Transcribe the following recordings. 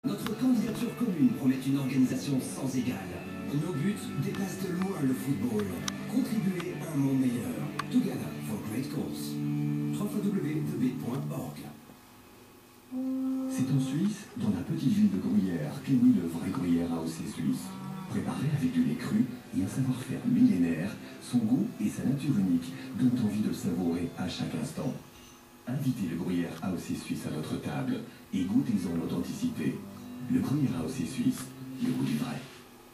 Notre candidature commune promet une organisation sans égale. Nos buts dépassent de loin le football. Contribuer à un monde meilleur. Together for great cause. www.thebit.org. C'est en Suisse, dans la petite ville de Gruyère, qu'est né le vrai gruyère AOC suisse. Préparé avec du lait cru et un savoir-faire millénaire, son goût et sa nature unique donnent envie de le savourer à chaque instant. Invitez le gruyère AOC suisse à votre table et goûtez-en l'authenticité. Le gruyère AOC suisse, le goût du vrai.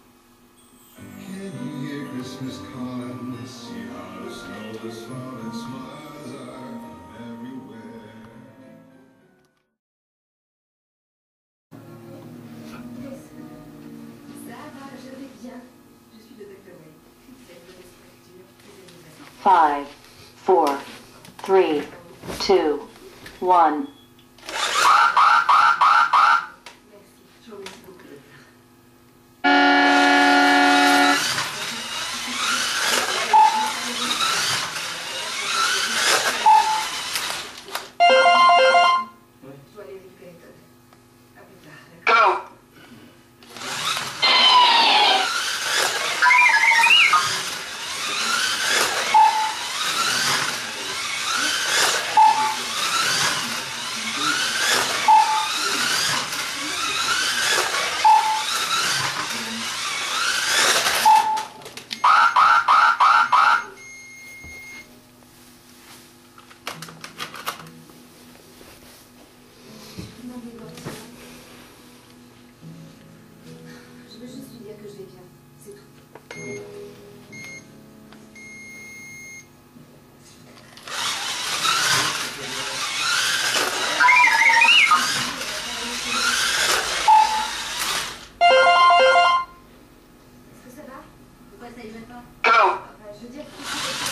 Five, 4, 3, 2, 1. Je veux juste lui dire que je vais bien, c'est tout. Est-ce que ça va? Pourquoi ça y va pas? Je veux dire que...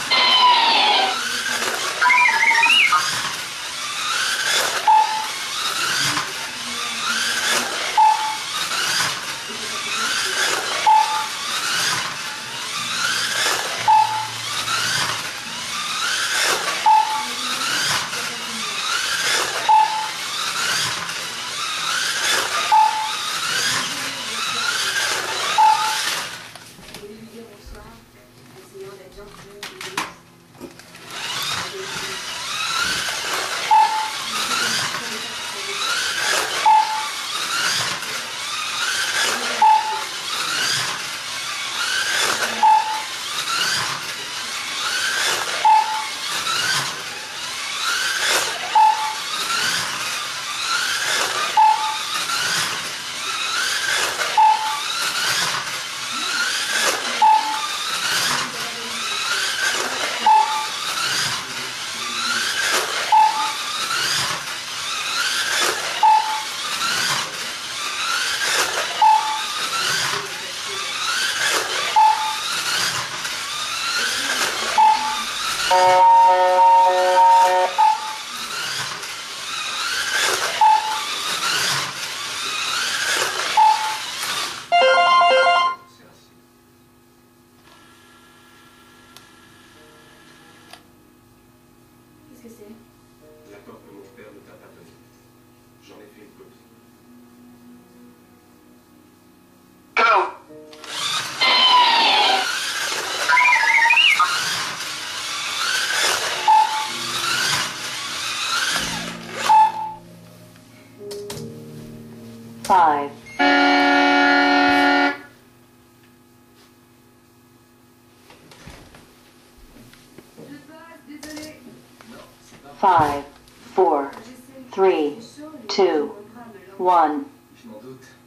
Qu'est-ce que c'est? L'accord que mon père ne t'a pas donné. J'en ai fait une copie. Five. Désolé. 5, 4, 3, 2, 1. Je m'en doute.